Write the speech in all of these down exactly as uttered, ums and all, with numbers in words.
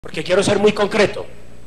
porque quiero ser muy concreto.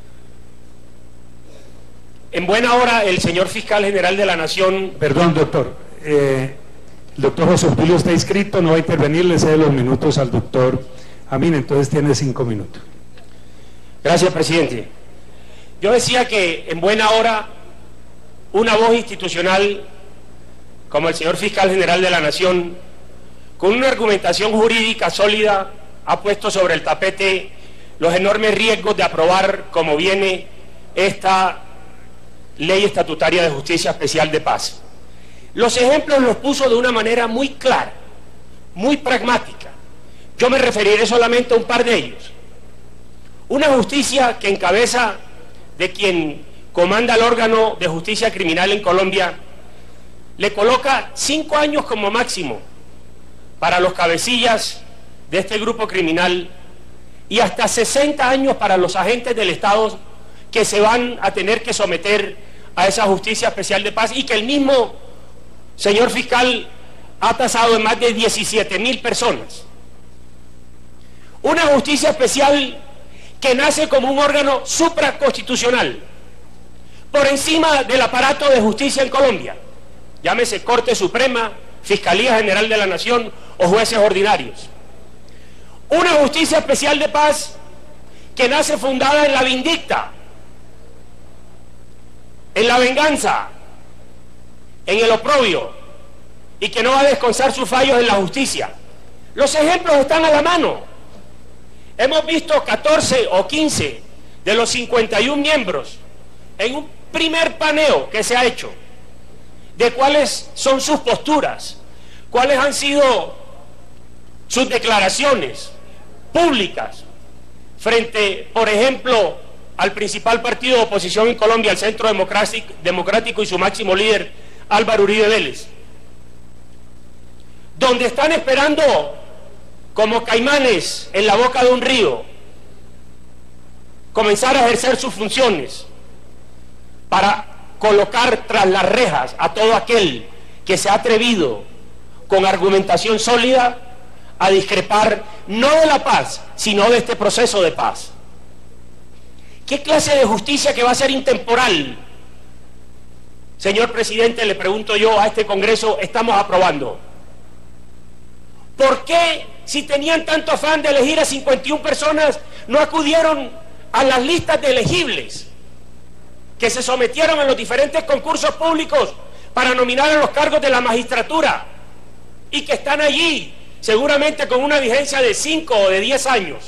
En buena hora el señor fiscal general de la Nación... Perdón, doctor. Eh, el doctor José Obdulio está inscrito, no va a intervenir, le cede los minutos al doctor Amin, entonces tiene cinco minutos. Gracias, presidente. Yo decía que en buena hora una voz institucional como el señor fiscal general de la Nación, con una argumentación jurídica sólida, ha puesto sobre el tapete los enormes riesgos de aprobar como viene esta ley estatutaria de justicia especial de paz. Los ejemplos los puso de una manera muy clara, muy pragmática. Yo me referiré solamente a un par de ellos. Una justicia que en cabeza de quien comanda el órgano de justicia criminal en Colombia le coloca cinco años como máximo para los cabecillas de este grupo criminal y hasta sesenta años para los agentes del Estado que se van a tener que someter a esa justicia especial de paz y que el mismo señor fiscal ha tasado en más de diecisiete mil personas. Una justicia especial que nace como un órgano supraconstitucional por encima del aparato de justicia en Colombia, llámese Corte Suprema, Fiscalía General de la Nación o jueces ordinarios. Una justicia especial de paz que nace fundada en la vindicta, en la venganza, en el oprobio, y que no va a descansar sus fallos en la justicia. Los ejemplos están a la mano. Hemos visto catorce o quince de los cincuenta y un miembros en un primer paneo que se ha hecho de cuáles son sus posturas, cuáles han sido sus declaraciones públicas frente, por ejemplo, al principal partido de oposición en Colombia, el Centro Democrático y su máximo líder, Álvaro Uribe Vélez, donde están esperando como caimanes en la boca de un río comenzar a ejercer sus funciones para colocar tras las rejas a todo aquel que se ha atrevido con argumentación sólida a discrepar no de la paz, sino de este proceso de paz. ¿Qué clase de justicia que va a ser intemporal, señor presidente, le pregunto yo, a este Congreso estamos aprobando? ¿Por qué, si tenían tanto afán de elegir a cincuenta y una personas, no acudieron a las listas de elegibles que se sometieron a los diferentes concursos públicos para nominar a los cargos de la magistratura y que están allí seguramente con una vigencia de cinco o de diez años,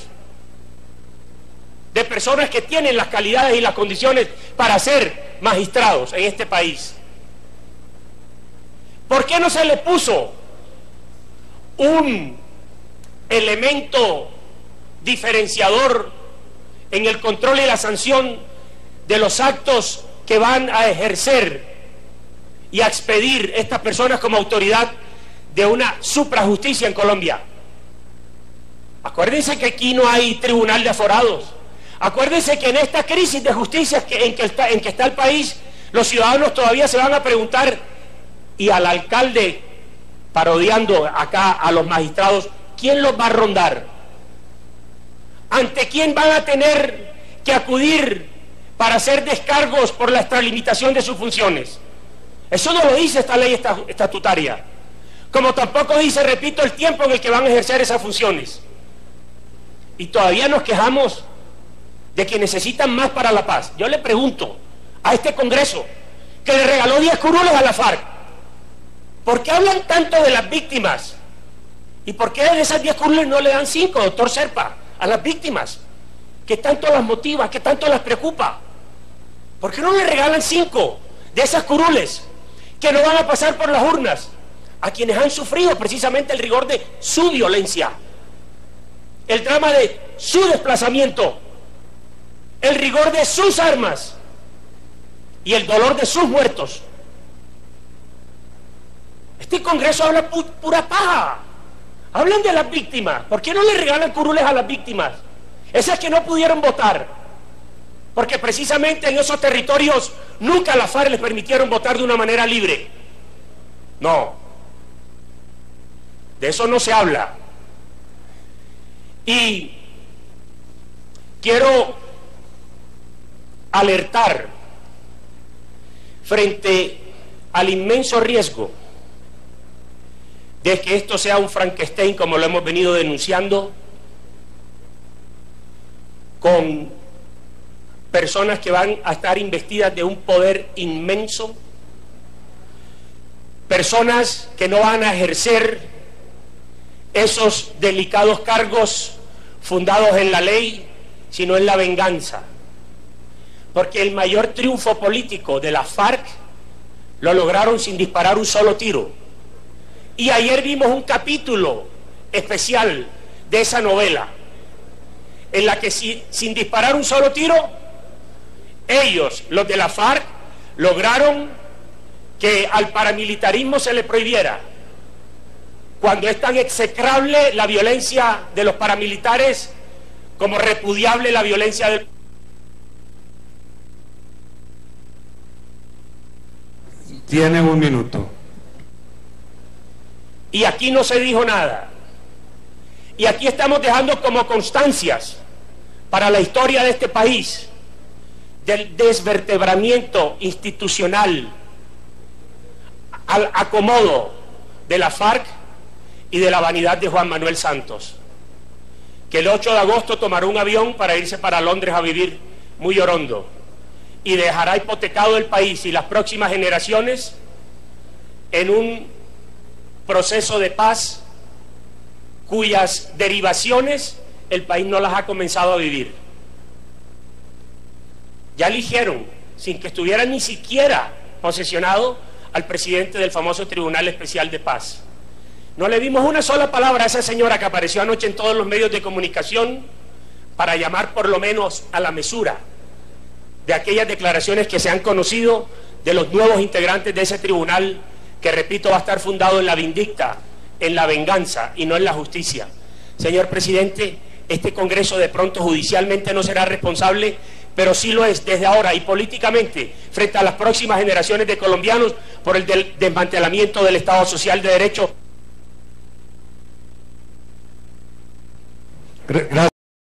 de personas que tienen las calidades y las condiciones para ser magistrados en este país? ¿Por qué no se le puso un elemento diferenciador en el control y la sanción de los actos que van a ejercer y a expedir estas personas como autoridad de una suprajusticia en Colombia? Acuérdense que aquí no hay tribunal de aforados. Acuérdense que en esta crisis de justicia en que está, en que está el país, los ciudadanos todavía se van a preguntar, y al alcalde parodiando acá a los magistrados, ¿quién los va a rondar? ¿Ante quién van a tener que acudir para hacer descargos por la extralimitación de sus funciones? Eso no lo dice esta ley estatutaria, como tampoco dice, repito, el tiempo en el que van a ejercer esas funciones. Y todavía nos quejamos de que necesitan más para la paz. Yo le pregunto a este Congreso, que le regaló diez curules a la FARC, ¿por qué hablan tanto de las víctimas? ¿Y por qué de esas diez curules no le dan cinco, doctor Serpa, a las víctimas? ¿Qué tanto las motiva? ¿Qué tanto las preocupa? ¿Por qué no le regalan cinco de esas curules que no van a pasar por las urnas a quienes han sufrido precisamente el rigor de su violencia, el drama de su desplazamiento, el rigor de sus armas y el dolor de sus muertos? Este Congreso habla pu pura paja. Hablan de las víctimas. ¿Por qué no le regalan curules a las víctimas? Esas que no pudieron votar, porque precisamente en esos territorios nunca a la FARC les permitieron votar de una manera libre. No, de eso no se habla. Y quiero alertar frente al inmenso riesgo de que esto sea un Frankenstein, como lo hemos venido denunciando, con personas que van a estar investidas de un poder inmenso, personas que no van a ejercer esos delicados cargos fundados en la ley, sino en la venganza. Porque el mayor triunfo político de la FARC lo lograron sin disparar un solo tiro. Y ayer vimos un capítulo especial de esa novela, en la que si, sin disparar un solo tiro, ellos, los de la FARC, lograron que al paramilitarismo se le prohibiera, cuando es tan execrable la violencia de los paramilitares como repudiable la violencia del... Tiene un minuto. Y aquí no se dijo nada. Y aquí estamos dejando como constancias para la historia de este país del desvertebramiento institucional, al acomodo de la FARC y de la vanidad de Juan Manuel Santos, que el ocho de agosto tomará un avión para irse para Londres a vivir muy llorondo y dejará hipotecado el país y las próximas generaciones en un proceso de paz cuyas derivaciones el país no las ha comenzado a vivir. Ya eligieron, sin que estuviera ni siquiera posesionado, al presidente del famoso Tribunal Especial de Paz. No le dimos una sola palabra a esa señora que apareció anoche en todos los medios de comunicación para llamar por lo menos a la mesura de aquellas declaraciones que se han conocido de los nuevos integrantes de ese tribunal, que repito, va a estar fundado en la vindicta, en la venganza y no en la justicia. Señor presidente, este Congreso de pronto judicialmente no será responsable, pero sí lo es desde ahora y políticamente frente a las próximas generaciones de colombianos por el del desmantelamiento del Estado Social de Derecho. Gracias.